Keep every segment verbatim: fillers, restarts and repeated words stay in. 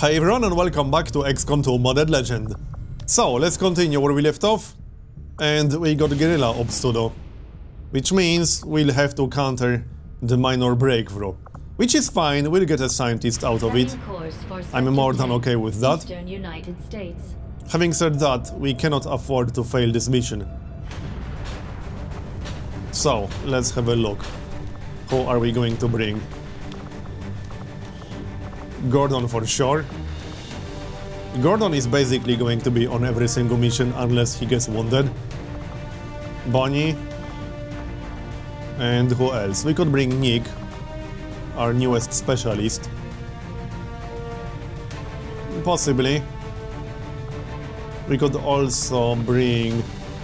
Hi everyone and welcome back to X COM two Modded Legend. So, let's continue where we left off. And we got Guerrilla Ops to do. Which means we'll have to counter the minor breakthrough. Which is fine, we'll get a scientist out of it. I'm more than okay with that. Having said that, we cannot afford to fail this mission. So, let's have a look. Who are we going to bring? Gordon for sure. Gordon is basically going to be on every single mission unless he gets wounded. Bonnie. And who else? We could bring Nick, our newest specialist. Possibly. We could also bring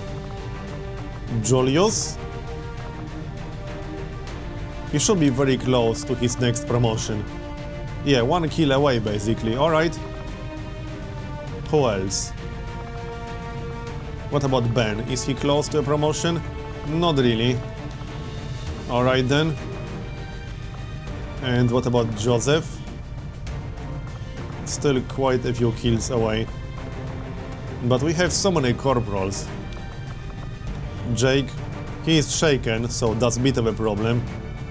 Julius. He should be very close to his next promotion. Yeah, one kill away basically, alright. Who else? What about Ben? Is he close to a promotion? Not really. Alright then. And what about Joseph? Still quite a few kills away. But we have so many corporals. Jake, he is shaken, so that's a bit of a problem.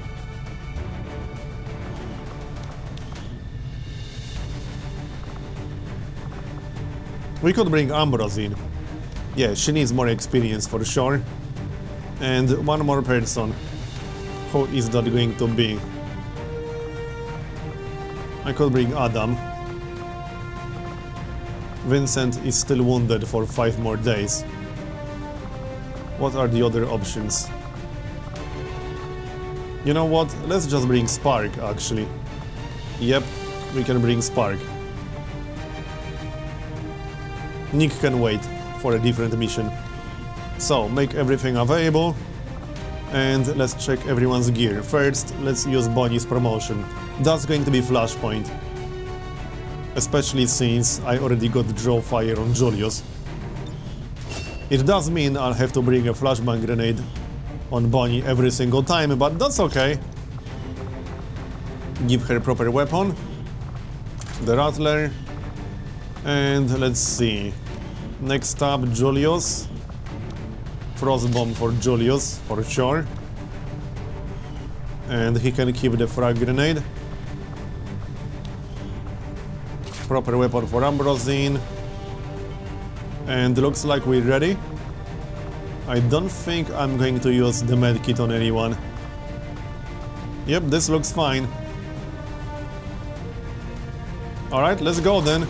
We could bring Ambrose in. Yeah, she needs more experience for sure. And one more person. Who is that going to be? I could bring Adam. Vincent is still wounded for five more days. What are the other options? You know what? Let's just bring Spark, actually. Yep, we can bring Spark. Nick can wait for a different mission. So, make everything available. And let's check everyone's gear. First, let's use Bonnie's promotion. That's going to be Flashpoint. Especially since I already got Draw Fire on Julius. It does mean I'll have to bring a flashbang grenade on Bonnie every single time, but that's okay. Give her proper weapon. The Rattler. And let's see. Next up, Julius. Frostbomb for Julius, for sure. And he can keep the frag grenade. Proper weapon for Ambrosine. And looks like we're ready. I don't think I'm going to use the medkit on anyone. Yep, this looks fine. Alright, let's go then.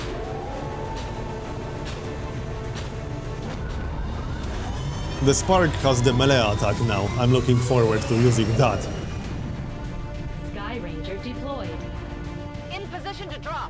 The Spark has the melee attack now. I'm looking forward to using that. Sky Ranger deployed. In position to drop.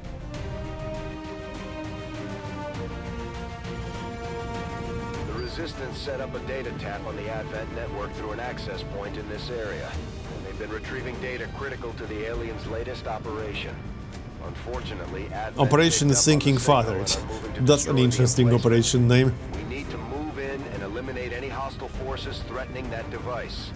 The Resistance set up a data tap on the Advent network through an access point in this area. And they've been retrieving data critical to the aliens' latest operation. Unfortunately, Advent Operation Sinking Fathers. That's an interesting operation name. We need to move in and eliminate any hostile forces threatening that device.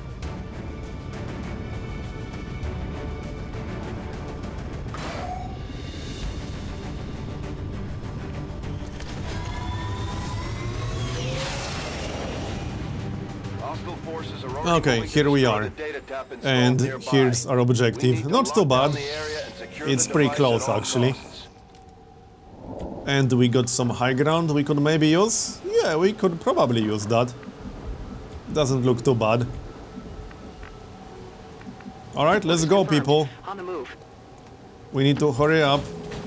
Hostile forces are already Okay, here we are. And here's our objective. Not too bad. It's pretty close, actually. And we got some high ground we could maybe use? Yeah, we could probably use that. Doesn't look too bad. Alright, let's go, people. On the move. We need to hurry up.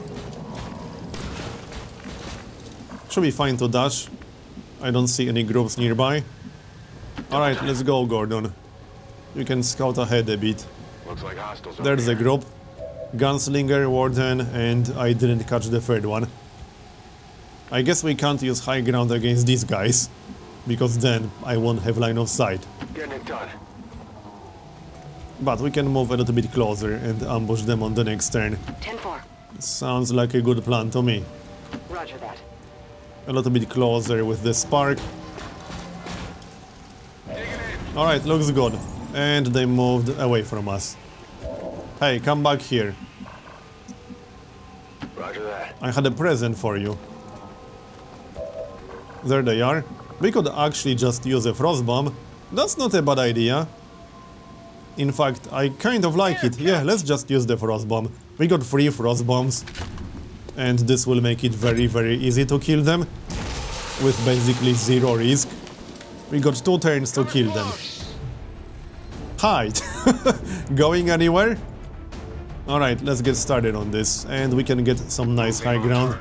Should be fine to dash. I don't see any groups nearby. Alright, let's go, Gordon. You can scout ahead a bit. Looks like hostiles. There's a group. Gunslinger, Warden, and I didn't catch the third one. I guess we can't use high ground against these guys, because then I won't have line of sight. Getting it done. But we can move a little bit closer and ambush them on the next turn. ten four. Sounds like a good plan to me. Roger that. A little bit closer with the Spark. Alright, looks good. And they moved away from us. Hey, come back here. Roger that. I had a present for you. There they are. We could actually just use a frost bomb. That's not a bad idea. In fact, I kind of like it. Yeah, let's just use the frost bomb. We got three frost bombs. And this will make it very, very easy to kill them. With basically zero risk. We got two turns to kill them. Hide! Going anywhere? Alright, let's get started on this. And we can get some nice high ground.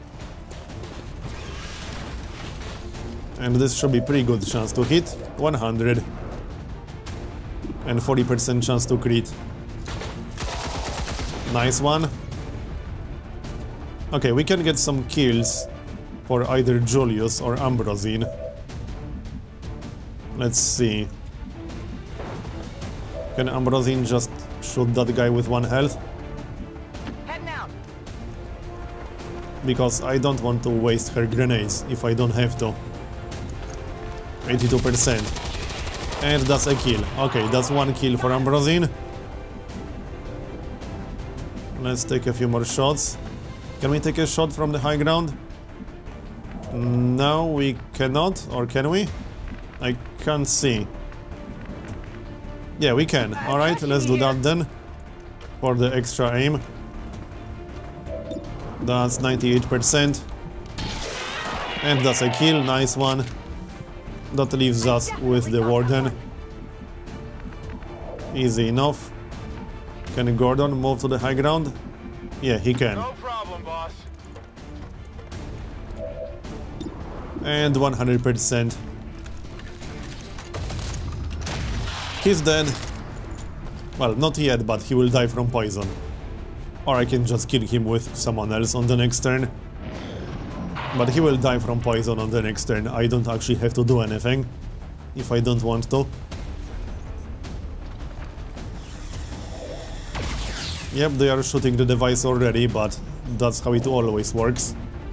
And this should be pretty good chance to hit. one hundred. And forty percent chance to crit. Nice one. Okay, we can get some kills for either Julius or Ambrosine. Let's see. Can Ambrosine just shoot that guy with one health? Heading out. Because I don't want to waste her grenades if I don't have to. eighty-two percent. And that's a kill. Okay, that's one kill for Ambrosine. Let's take a few more shots. Can we take a shot from the high ground? No, we cannot. Or can we? I can't see. Yeah, we can. Alright, let's do that then. For the extra aim. That's ninety-eight percent. And that's a kill. Nice one. That leaves us with the Warden. Easy enough. Can Gordon move to the high ground? Yeah, he can. No problem, boss. And one hundred percent. He's dead. Well, not yet, but he will die from poison. Or I can just kill him with someone else on the next turn. But he will die from poison on the next turn. I don't actually have to do anything if I don't want to. Yep, they are shooting the device already, but that's how it always works.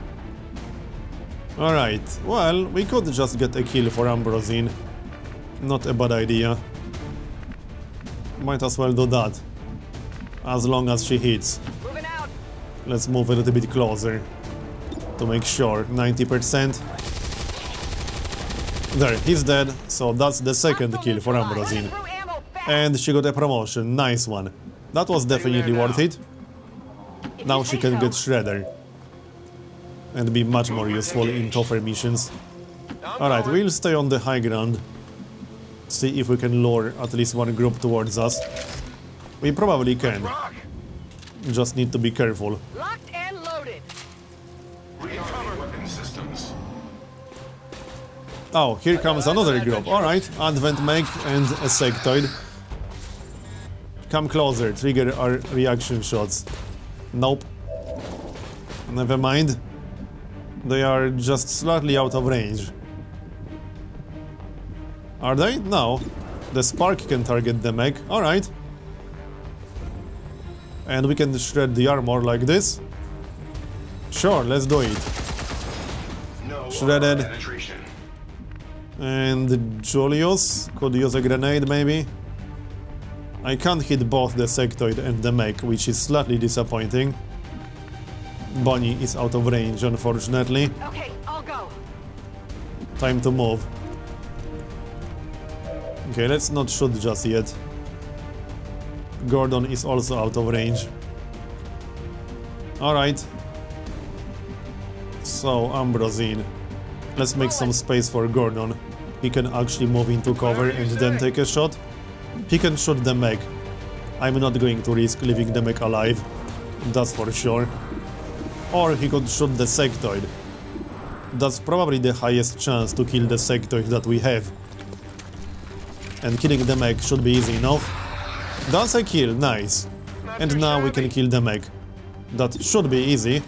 Alright, well, we could just get a kill for Ambrosine. Not a bad idea. Might as well do that. As long as she hits. Moving out. Let's move a little bit closer. To make sure. ninety percent. There, he's dead. So that's the second kill for Ambrosine. And she got a promotion. Nice one. That was definitely worth it. Now she can get Shredder. And be much more useful in tougher missions. Alright, we'll stay on the high ground. See if we can lure at least one group towards us. We probably can. Just need to be careful. Locked and loaded. Oh, here comes another group. Alright, Advent Mech and a Sectoid. Come closer, trigger our reaction shots. Nope. Never mind. They are just slightly out of range. Are they? No. The spark can target the mech. Alright. And we can shred the armor like this. Sure, let's do it. Shredded. And Julius could use a grenade maybe. I can't hit both the Sectoid and the mech, which is slightly disappointing. Bonnie is out of range, unfortunately. Okay, I'll go. Time to move. Okay, let's not shoot just yet. Gordon is also out of range. Alright. So, Ambrosine. Let's make some space for Gordon. He can actually move into cover and then take a shot. He can shoot the mech. I'm not going to risk leaving the mech alive. That's for sure. Or he could shoot the Sectoid. That's probably the highest chance to kill the Sectoid that we have. And killing the mech should be easy enough. That's a kill, nice. And now we can kill the mech. That should be easy.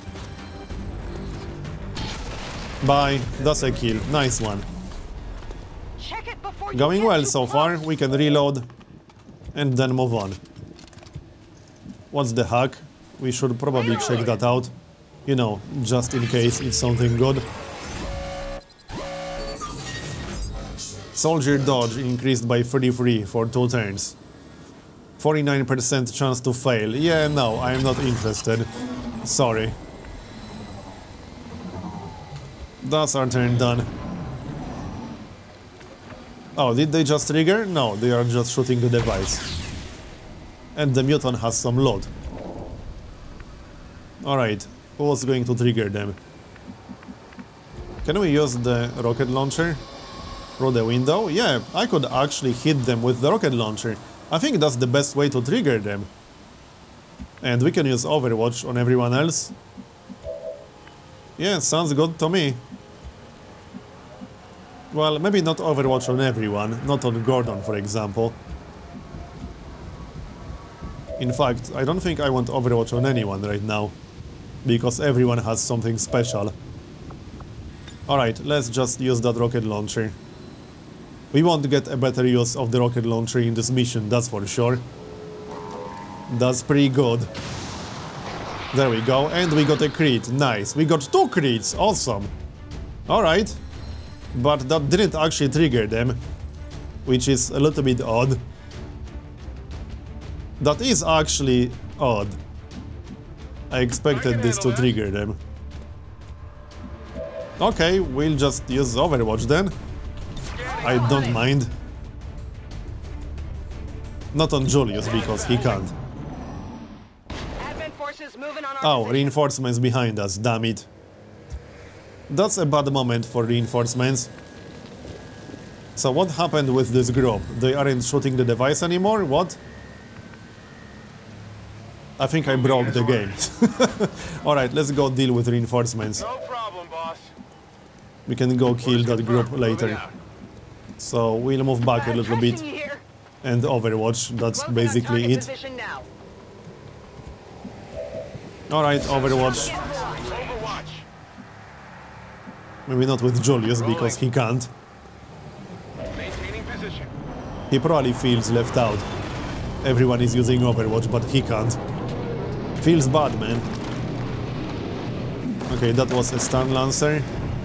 Bye, that's a kill, nice one. Check it before you Going get well too so close. far, we can reload. And then move on. What's the hack? We should probably check that out. You know, just in case it's something good. Soldier dodge increased by thirty-three for two turns. forty-nine percent chance to fail. Yeah, no, I'm not interested. Sorry. That's our turn done. Oh, did they just trigger? No, they are just shooting the device. And the muton has some load. Alright, who was going to trigger them? Can we use the rocket launcher through the window? Yeah, I could actually hit them with the rocket launcher. I think that's the best way to trigger them. And we can use Overwatch on everyone else. Yeah, sounds good to me. Well, maybe not Overwatch on everyone, not on Gordon, for example. In fact, I don't think I want Overwatch on anyone right now, because everyone has something special. Alright, let's just use that rocket launcher. We won't get a better use of the rocket launcher in this mission, that's for sure. That's pretty good. There we go, and we got a crit, nice. We got two crits, awesome. Alright. But that didn't actually trigger them, which is a little bit odd. That is actually odd. I expected this to trigger them. Okay, we'll just use Overwatch then. I don't mind. Not on Julius, because he can't. Advent forces moving on our Oh, position. reinforcements behind us, damn it. That's a bad moment for reinforcements. So what happened with this group? They aren't shooting the device anymore? What? I think I broke the game. Alright, let's go deal with reinforcements. No problem, boss. We can go kill that group later. So we'll move back a little bit Tracking you here. and Overwatch, that's Closing on basically target it. position now. Alright, Overwatch. Overwatch. Maybe not with Julius, because he can't. Maintaining position. He probably feels left out. Everyone is using Overwatch, but he can't. Feels bad, man. Okay, that was a stun lancer.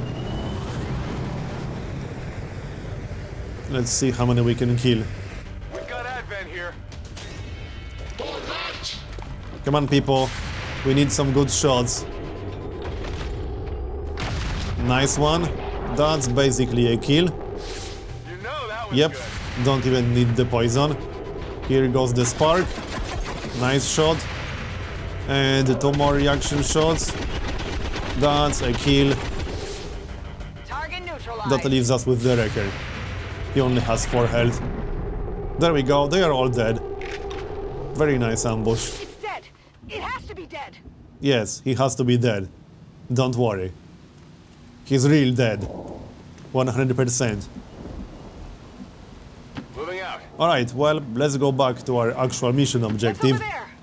Let's see how many we can kill. We've got Advent here. Come on, people. We need some good shots. Nice one. That's basically a kill. You know that was Yep, good. don't even need the poison. Here goes the spark. Nice shot. And two more reaction shots. That's a kill. Target neutralized. That leaves us with the wrecker. He only has four health. There we go, they are all dead. Very nice ambush. It's dead. It has to be dead. Yes, he has to be dead. Don't worry. He's real dead. one hundred percent. Moving out. Alright, well, let's go back to our actual mission It's objective. over there.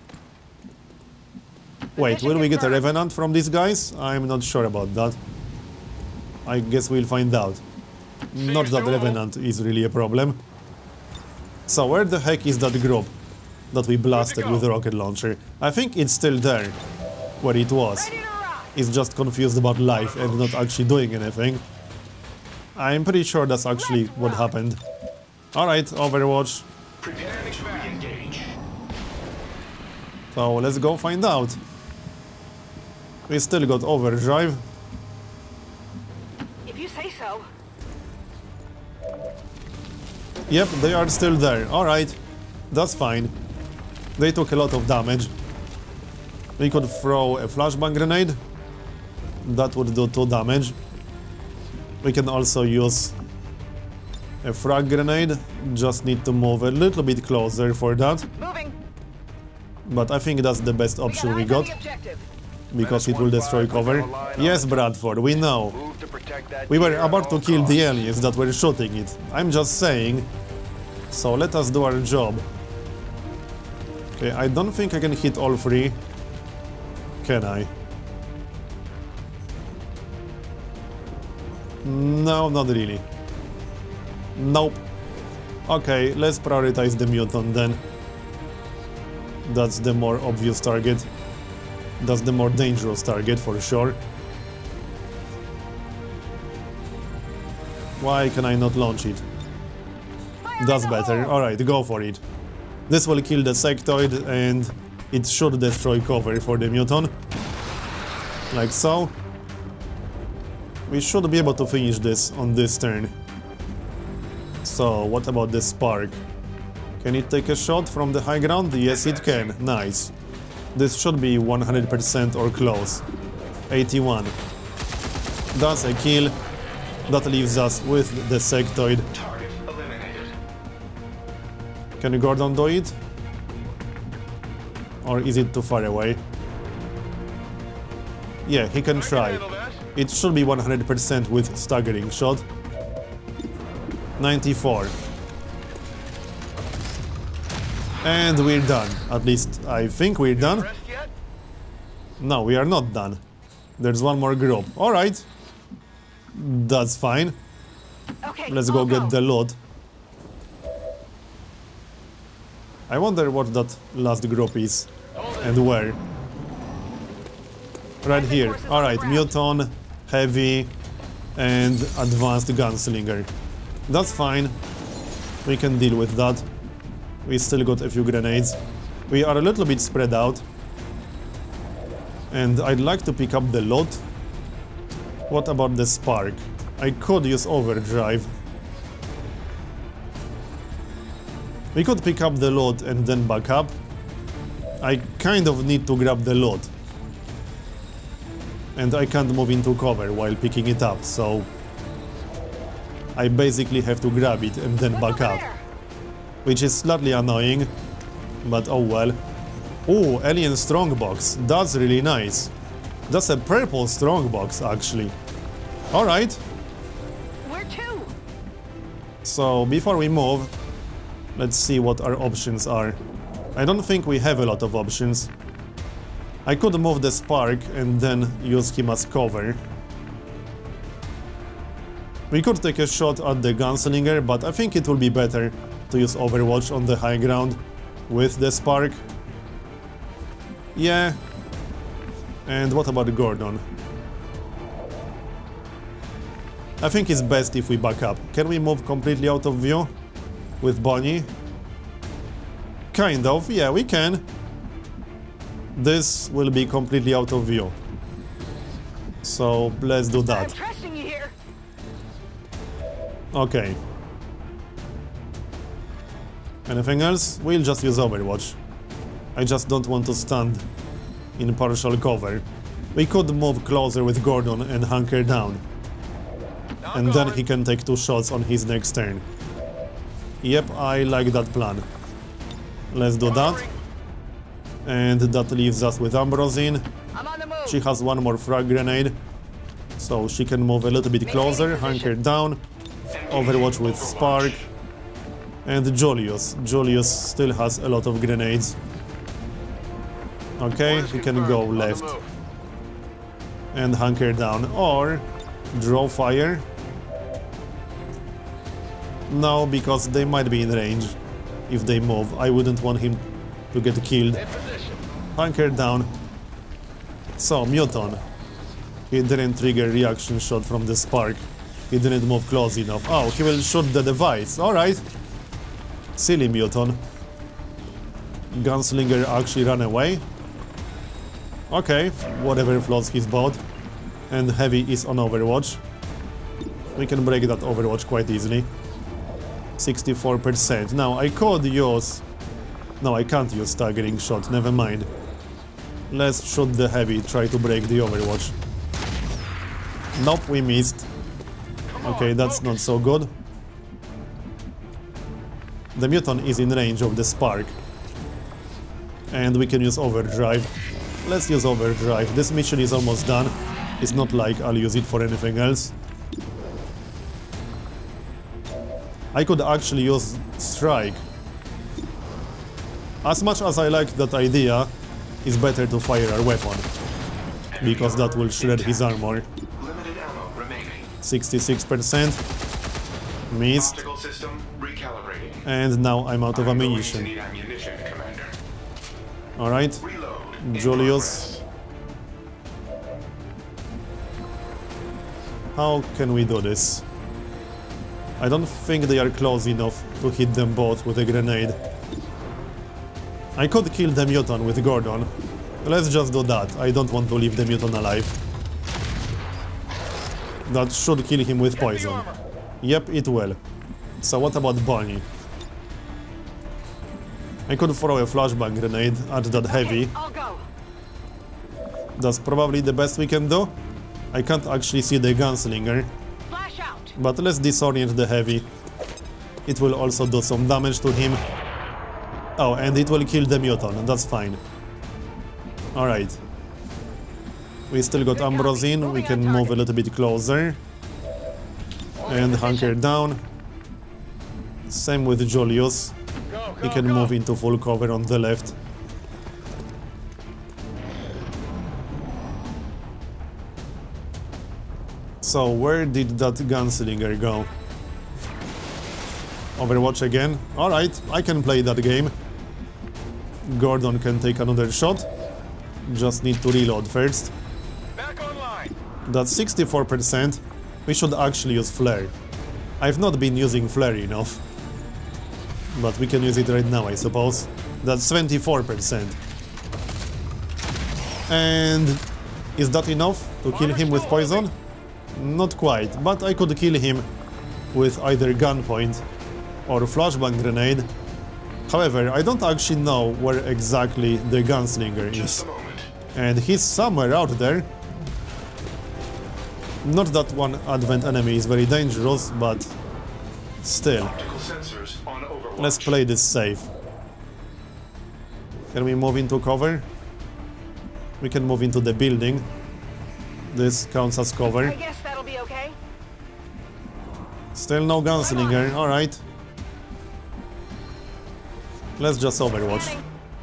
Wait, will we get a Revenant from these guys? I'm not sure about that. I guess we'll find out. Not that Revenant is really a problem. So where the heck is that group that we blasted with the rocket launcher? I think it's still there, where it was. Ready to rock. It's just confused about life and not actually doing anything. I'm pretty sure that's actually what happened. Alright, Overwatch. Preparing to engage. So let's go find out. We still got Overdrive. If you say so. Yep, they are still there. Alright, that's fine. They took a lot of damage. We could throw a flashbang grenade. That would do two damage. We can also use a frag grenade. Just need to move a little bit closer for that. Moving. But I think that's the best option we eyes on got, the objective. because it will destroy cover. Yes, Bradford, we know. Move to protect that We were gear at about to all kill the costs. aliens that were shooting it. I'm just saying. So let us do our job. Okay, I don't think I can hit all three. Can I? No, not really. Nope. Okay, let's prioritize the mutant then. That's the more obvious target. That's the more dangerous target for sure. Why can I not launch it? That's better. Alright, go for it. This will kill the sectoid and it should destroy cover for the muton. Like so. We should be able to finish this on this turn. So, what about the Spark? Can it take a shot from the high ground? Yes, it can. Nice. This should be one hundred percent or close. eighty-one. That's a kill. That leaves us with the sectoid. Target eliminated. Can Gordon do it? Or is it too far away? Yeah, he can try. It should be one hundred percent with staggering shot. ninety-four. And we're done. At least I think we're done. Rest yet? No, we are not done. There's one more group. Alright. That's fine. Okay, Let's go I'll get the loot. I wonder what that last group is and where. Right here. Alright, Muton, Heavy, and Advanced Gunslinger. That's fine. We can deal with that. We still got a few grenades. We are a little bit spread out. And I'd like to pick up the loot. What about the Spark? I could use Overdrive. We could pick up the loot and then back up. I kind of need to grab the loot. And I can't move into cover while picking it up, so I basically have to grab it and then back up. Which is slightly annoying, but oh well. Oh, Alien Strongbox. That's really nice. That's a purple Strongbox, actually. Alright. Where to? So, before we move, let's see what our options are. I don't think we have a lot of options. I could move the Spark and then use him as cover. We could take a shot at the Gunslinger, but I think it will be better to use Overwatch on the high ground with the Spark. Yeah. And what about Gordon? I think it's best if we back up. Can we move completely out of view with Bonnie? Kind of, yeah, we can. This will be completely out of view. So let's do I'm that. trusting you here. Okay. Anything else? We'll just use Overwatch. I just don't want to stand in partial cover. We could move closer with Gordon and hunker down. And then he can take two shots on his next turn. Yep, I like that plan. Let's do that. And that leaves us with Ambrosine. I'm on the move. She has one more frag grenade. So she can move a little bit closer, hunker down. Overwatch with Spark. And Julius. Julius still has a lot of grenades. Okay, he can go left. And hunker down. Or draw fire. No, because they might be in range if they move. I wouldn't want him to get killed. Hunker down. So, Muton. He didn't trigger reaction shot from the Spark. He didn't move close enough. Oh, he will shoot the device. Alright. Silly Muton. Gunslinger actually ran away. Okay, whatever floats his boat. And Heavy is on Overwatch. We can break that Overwatch quite easily. sixty-four percent. Now, I could use... No, I can't use staggering shot, never mind. Let's shoot the Heavy, try to break the Overwatch. Nope, we missed. Okay, that's not so good. The Muton is in range of the Spark. And we can use Overdrive. Let's use Overdrive. This mission is almost done. It's not like I'll use it for anything else. I could actually use Strike. As much as I like that idea, it's better to fire our weapon. Because that will shred his armor. Limited ammo remaining. sixty-six percent. Missed. Optical system recalibrating. And now I'm out of I'm going to ammunition. need ammunition, Commander. Alright. Reload in Julius. How can we do this? I don't think they are close enough to hit them both with a grenade. I could kill the Muton with Gordon. Let's just do that. I don't want to leave the Muton alive. That should kill him with poison. Yep, it will. So what about Bonnie? I could throw a flashbang grenade at that heavy. Okay, I'll go. That's probably the best we can do. I can't actually see the gunslinger, Flash out. but let's disorient the heavy. It will also do some damage to him. Oh, and it will kill the muton, that's fine. Alright. We still got Ambrosine, we can move a little bit closer. And hunker down. Same with Julius. Go, He go, can go. move into full cover on the left. So, where did that gunslinger go? Overwatch again? Alright, I can play that game. Gordon can take another shot. Just need to reload first. Back online. That's sixty-four percent. We should actually use flare. I've not been using flare enough. But we can use it right now, I suppose. That's twenty-four percent. And is that enough to kill him with poison? Not quite, but I could kill him with either gunpoint or flashbang grenade. However, I don't actually know where exactly the gunslinger Just is. a moment. And he's somewhere out there. Not that one advent enemy is very dangerous, but still. Optical sensors on Overwatch. Let's play this safe. Can we move into cover? We can move into the building. This counts as I cover. guess that'll be okay. Still no gunslinger, alright. Let's just Overwatch.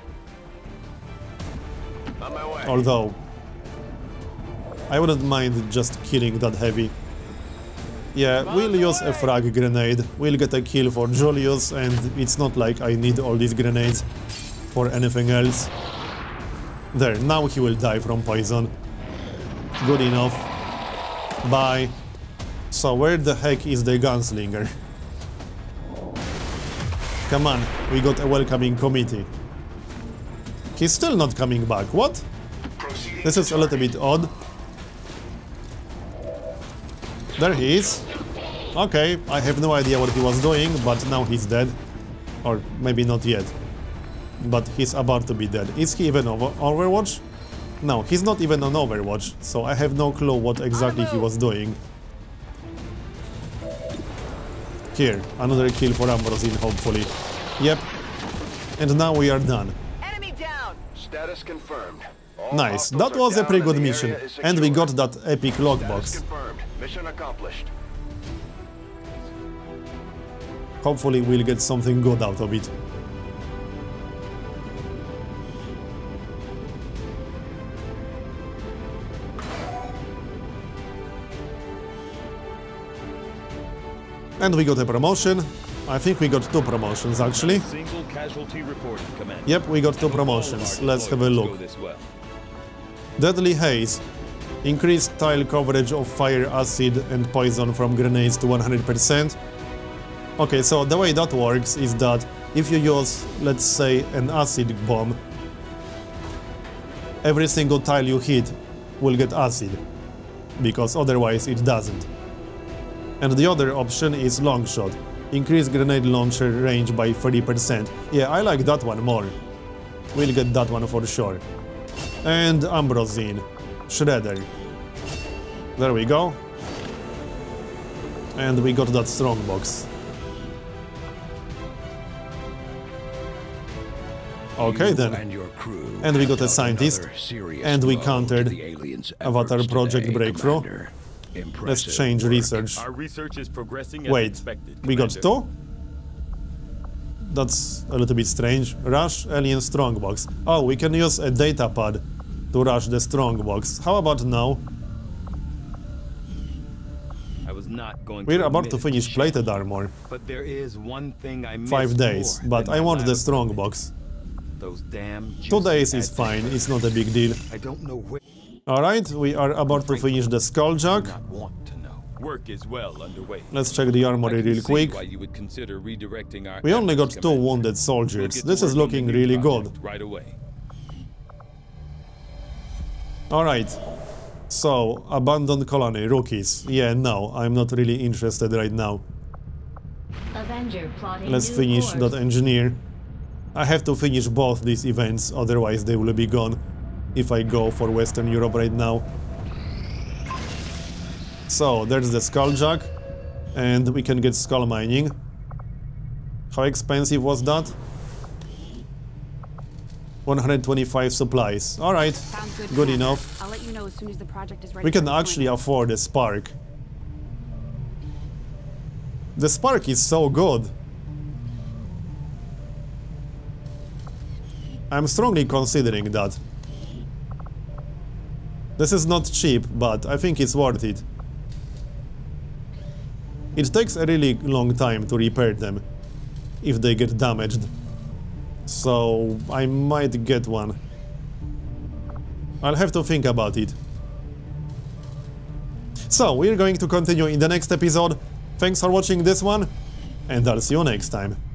On my way. Although, I wouldn't mind just killing that heavy. Yeah, we'll use a frag grenade. We'll get a kill for Julius, and it's not like I need all these grenades for anything else. There, now he will die from poison. Good enough. Bye. So where the heck is the gunslinger? Come on, we got a welcoming committee. He's still not coming back, what? Proceeding This to is a little target. bit odd. There he is. Okay, I have no idea what he was doing, but now he's dead. Or maybe not yet. But he's about to be dead. Is he even over Overwatch? No, he's not even on Overwatch, so I have no clue what exactly he was doing. Here, another kill for Ambrosine, hopefully. Yep. And now we are done. Enemy down. Status confirmed. All Nice, hostiles that are was a down pretty and good the mission. area is And we got secure. that epic Status lockbox. confirmed. Mission accomplished. Hopefully we'll get something good out of it. And we got a promotion. I think we got two promotions actually. Single casualty reported, Commander. Yep, we got two All promotions. our Let's have a deployments look. go this well. Deadly Haze. Increased tile coverage of fire, acid and poison from grenades to one hundred percent. Okay, so the way that works is that if you use, let's say, an acid bomb, every single tile you hit will get acid, because otherwise it doesn't. And the other option is long shot. Increase grenade launcher range by thirty percent. Yeah, I like that one more. We'll get that one for sure. And Ambrosine. Shredder. There we go. And we got that strongbox. Okay then. And your crew And we got a dealt scientist. another serious And we blow countered to the aliens' Avatar efforts Project today, Breakthrough. Commander. Let's Impressive change work. research. Our research is progressing as Wait, expected, we got Commander. two? That's a little bit strange. Rush Alien Strongbox. Oh, we can use a data pad to rush the Strongbox. How about now? I was not going We're to about admit to it, finish Shep, plated armor. But there is one thing I missed Five days, more but than I my want the last Strongbox. Those damn Two juicy days is advent fine, credits. it's not a big deal. I don't know where. Alright, we are about to finish the Skulljack. Not want to know. Work is well underway. Let's check the I armory can real see quick. why you would consider redirecting our We only got efforts, two Commander. wounded We'll soldiers. get to This is work on the looking new really good. project right away. Alright. So, abandoned colony, rookies. Yeah, no, I'm not really interested right now. Avenger plotting Let's new finish course. that engineer. I have to finish both these events, otherwise they will be gone if I go for Western Europe right now. So, there's the Skulljack, and we can get skull mining. How expensive was that? one hundred twenty-five supplies. Alright, Sounds good. good Commander. enough. I'll let you know as soon as the project is ready. We for can actually deployment. afford a Spark. The Spark is so good. I'm strongly considering that. This is not cheap, but I think it's worth it. It takes a really long time to repair them if they get damaged. So I might get one. I'll have to think about it. So, we're going to continue in the next episode. Thanks for watching this one, and I'll see you next time.